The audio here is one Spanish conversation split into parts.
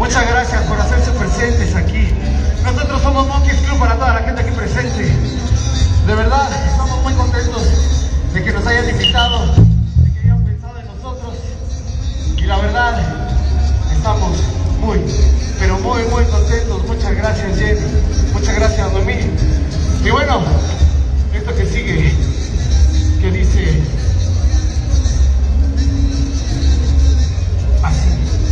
Muchas gracias por hacerse presentes aquí. Nosotros somos Monkeys Club para toda la gente aquí presente. De verdad, estamos muy contentos de que nos hayan invitado, de que hayan pensado en nosotros. Y la verdad, estamos muy, pero muy contentos. Muchas gracias, Jenny. Muchas gracias, Noemí. Y bueno, esto que sigue, que dice así.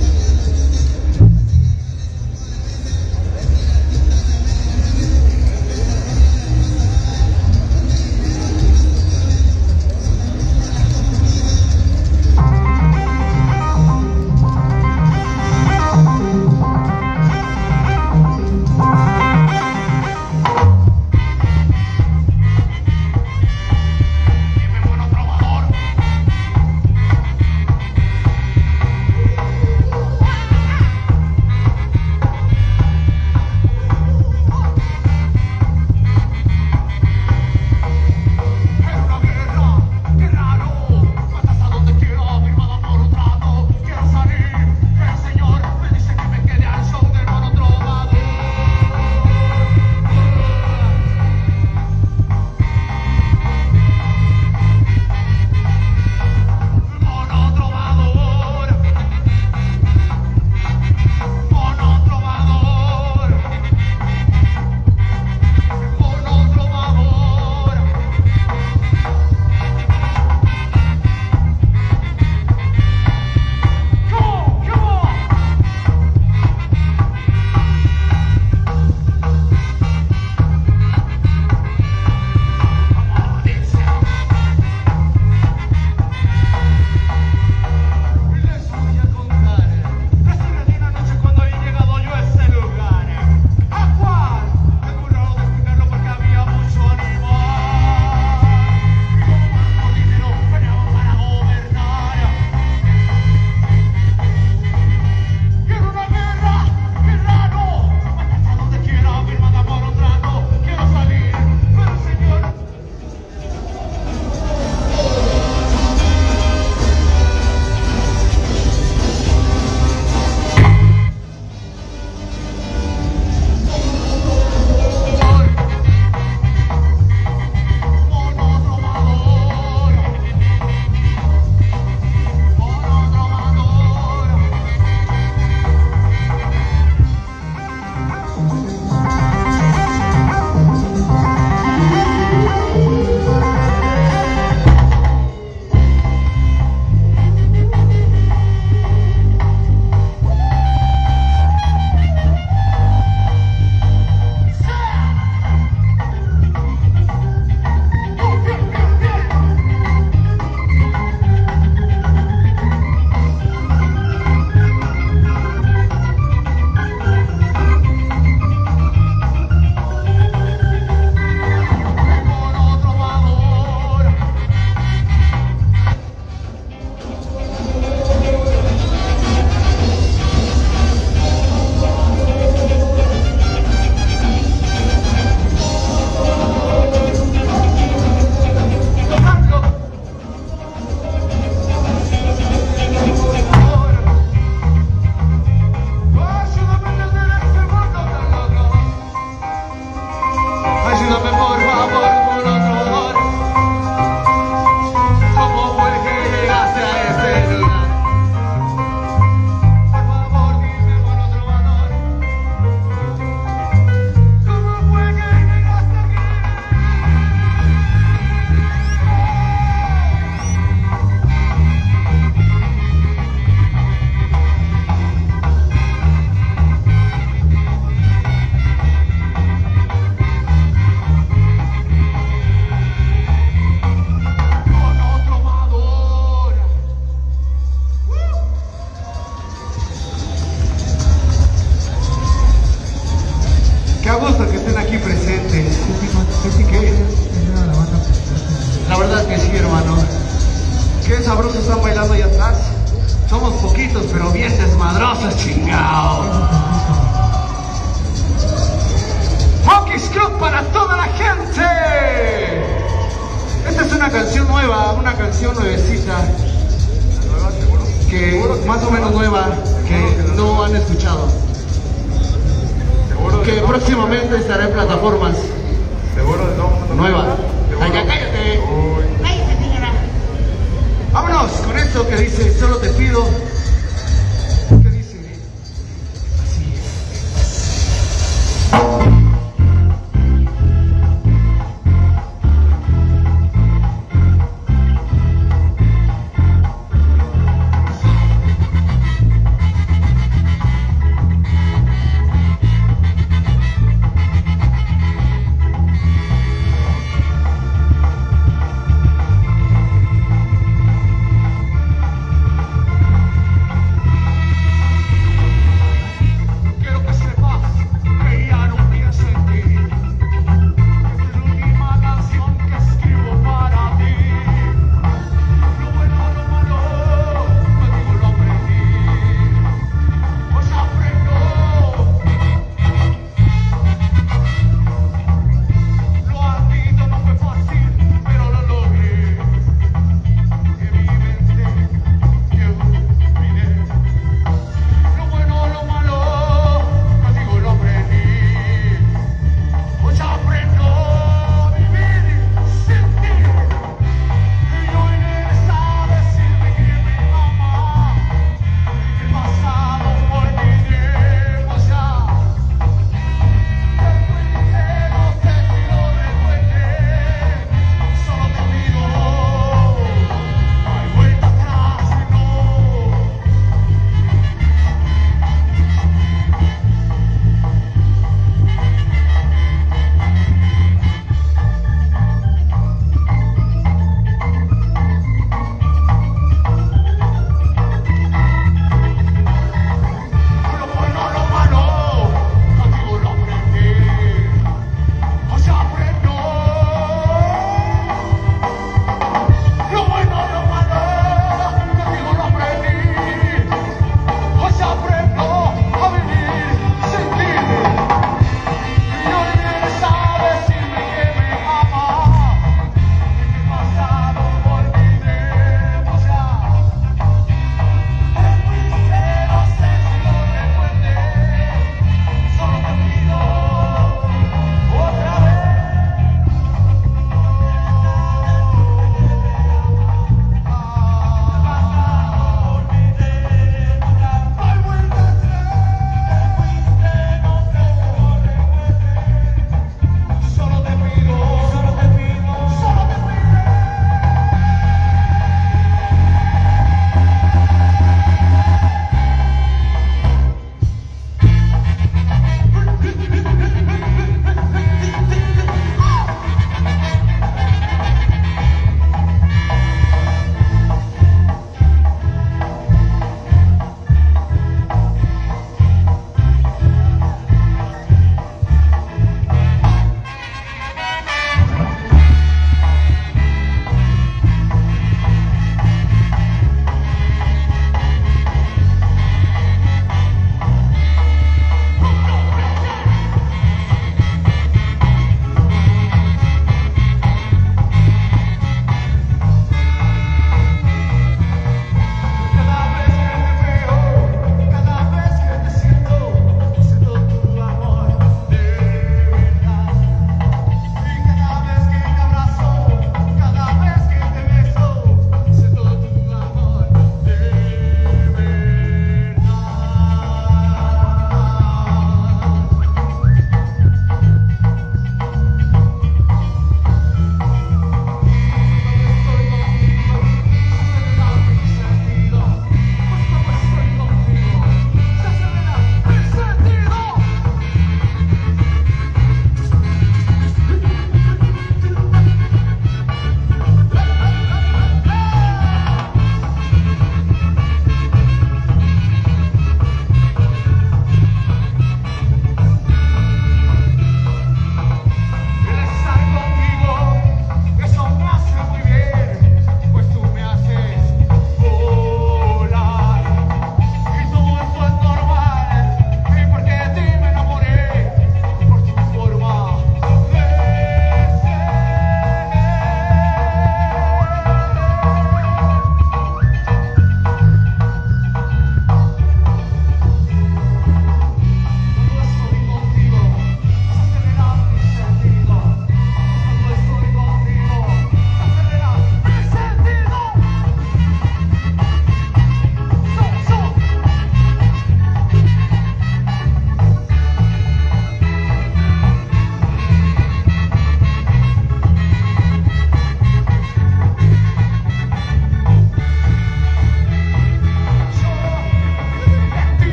Sabrosos están bailando allá atrás. Somos poquitos, pero bien desmadrosos, chingao. Monkeys Club para toda la gente. Esta es una canción nueva, una canción nuevecita, que más o menos nueva, que no han escuchado. escuchado. Seguro Que próximamente estará en plataformas Seguro de no. nuevas. Seguro. Ay, ya cállate. Uy. Cállate, señora. Vámonos con esto que dice, solo te pido. ¿Qué dice? Así es.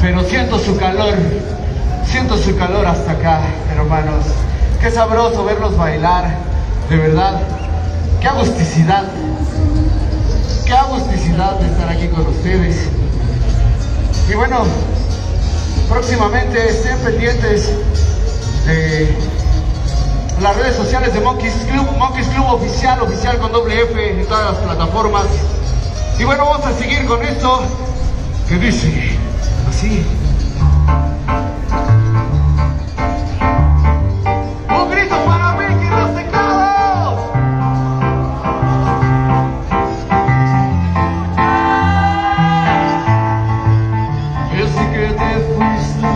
pero siento su calor hasta acá, hermanos. Qué sabroso verlos bailar, de verdad. Qué agusticidad de estar aquí con ustedes. Y bueno, próximamente estén pendientes de las redes sociales de Monkeys Club oficial con doble F en todas las plataformas. Y bueno, vamos a seguir con esto que dice así. ¡Un grito para Mickey los Teclados! Yo sé que te fuiste